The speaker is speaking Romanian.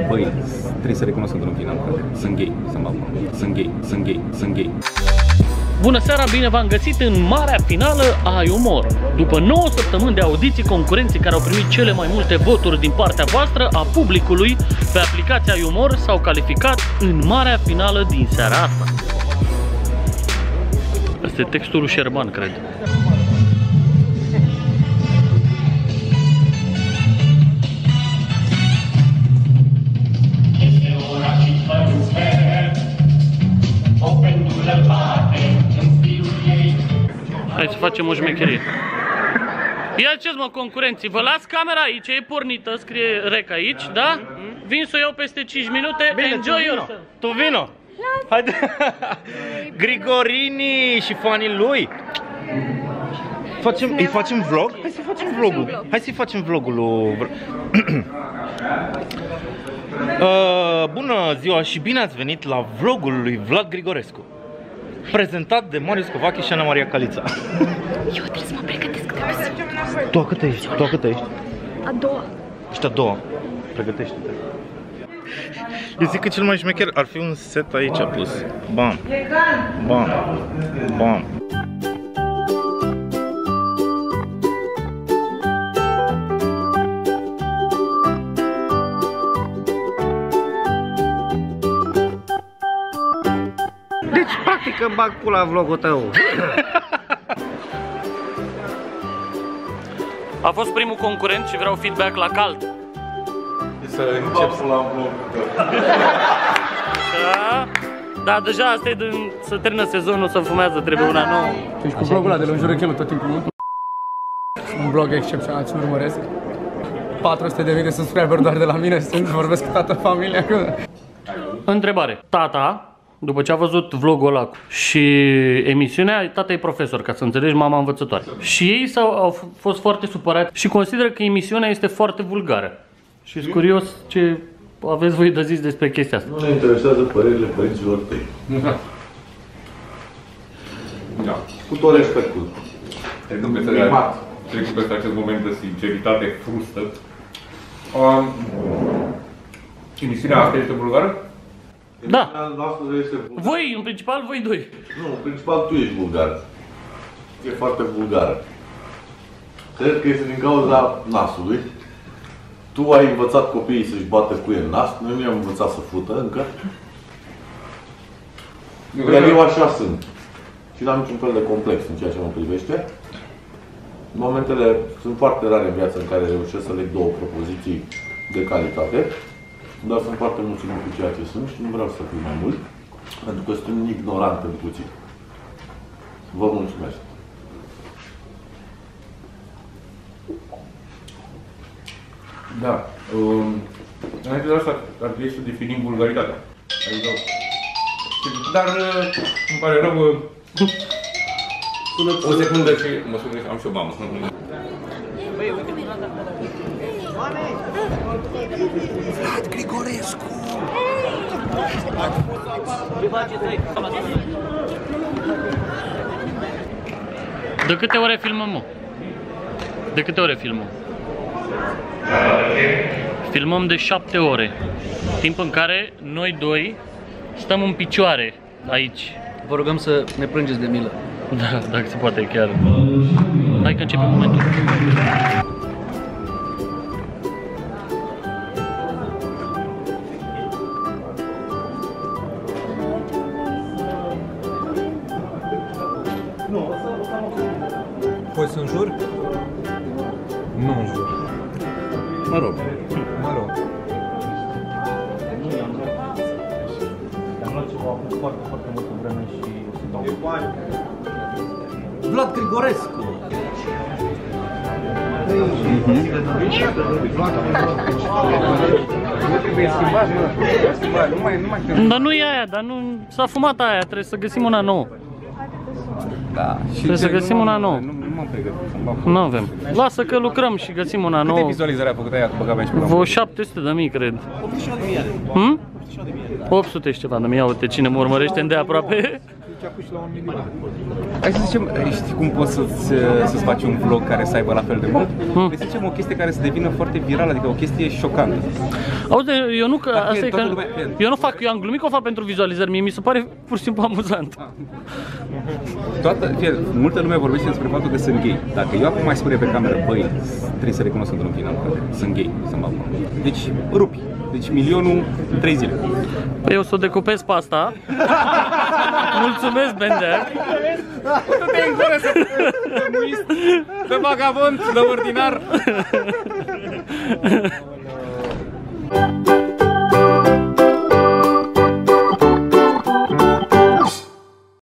Băi, trebuie să recunosc într-un final, frate. Sunt gay, sunt gay. Bună seara, bine v-am găsit în marea finală a iUmor. După 9 săptămâni de audiții, concurenții care au primit cele mai multe voturi din partea voastră, a publicului, pe aplicația iUmor, s-au calificat în marea finală din seara asta. Asta e textul lui Șerban, cred. Hai să facem o șmecherie. Ia ce mă, concurenții, vă las camera aici, e pornită, scrie rec aici, da? Vin să o iau peste 5 minute, enjoy yourself. Tu vino! Haide! Grigorini și fanii lui! Îi facem vlog? Hai să facem vlogul. Hai să facem vlogul lui... Bună ziua și bine ați venit la vlogul lui Vlad Grigorescu, prezentat de Marius Covache și Ana Maria Calița. Eu trebuie să mă pregătesc de pe Tu a cât ești? Tu a cât ești? a doua. Ești a doua. Pregătește-te. Eu zic că cel mai șmecher ar fi un set aici pus. Bam. Bam. Bam. Deci, practic, îmi bag pula în vlogul tău. A fost primul concurent și vreau feedback la cald. Să încep să la vlogul tău. Da, deja asta e din... să termină sezonul, să fumează, trebuie una nouă. Deci cu vlogul ăla de lungură chelul tot timpul. Un vlog excepțional, ți-l urmăresc. 400.000 de subscriberi doar de la mine, sunt, vorbesc cu toată familia. Întrebare. Tata, după ce a văzut vlogul ăla și emisiunea, tata e profesor, ca să înțelegi, mama învățătoare. Și ei au fost foarte supărați și consideră că emisiunea este foarte vulgară. Și sunt curios ce aveți voi de zis despre chestia asta. Nu ne interesează părerile părinților tăi. Da. Cu tot respectul. Trec peste acest moment de sinceritate frustă. Emisiunea asta este vulgară? Da. Este vulgară. Voi, în principal, voi doi. Nu, în principal tu ești vulgar. E foarte vulgară. Cred că este din cauza nasului. Tu ai învățat copiii să-și bată cu el nas, noi nu i-am învățat să fută încă. Iar eu așa sunt. Și n-am niciun fel de complex în ceea ce mă privește. Momentele sunt foarte rare în viața în care reușesc să leg două propoziții de calitate. Dar sunt foarte mulțumit cu ceea ce sunt și nu vreau să fiu mai mult, pentru că sunt ignorant în puțin. Vă mulțumesc. Da. Înainte de asta ar trebui să definim vulgaritatea. Adică... Dar îmi pare rău... O secundă și mă spune că am și o mamă. Vlad Grigorescu! De câte ore filmăm, mă? De câte ore filmăm? Filmăm de 7 ore. Timp în care noi doi stăm în picioare aici. Vă rugăm să ne plângeți de milă. Da, dacă se poate chiar. Hai că începe momentul. Poți să înjur? Nu înjur. Mă rog. Mă rog. Am luat ceva acum foarte, foarte multă vreme și o să dau. Vlad Grigorescu! Nu trebuie schimbat, nu mai. Dar nu e aia, dar nu s-a fumat aia, trebuie să găsim una nouă. Da. Trebuie să găsim una nouă. Nu m-am pregătit. Nu avem. Lasă că lucrăm și găsim una nouă. Câte vizualizări a făcut aia cu băga și Vreo 700.000, cred. 800 și ceva de mii, uite cine mă urmărește îndeaproape. înceapă și la 1 milion. Hai să zicem, știi cum poți să-ți faci un vlog care să aibă la fel de mult? Hai să zicem o chestie care să devină foarte virală, adică o chestie șocantă. Auzi, eu nu, că asta e că eu nu fac, eu am glumit că o fac pentru vizualizări, mie mi se pare pur și simplu amuzant. Multă lume vorbește despre faptul că sunt gay. Dacă eu acum mai spune pe cameră, băi, trebuie să recunosc într-un final că sunt gay, să-mi bag. Deci, rupi. Deci milionul în 3 zile. Păi eu o să o decupez pe asta. Mulțumesc, Bender. Tu te încură de vagabond, de ordinar.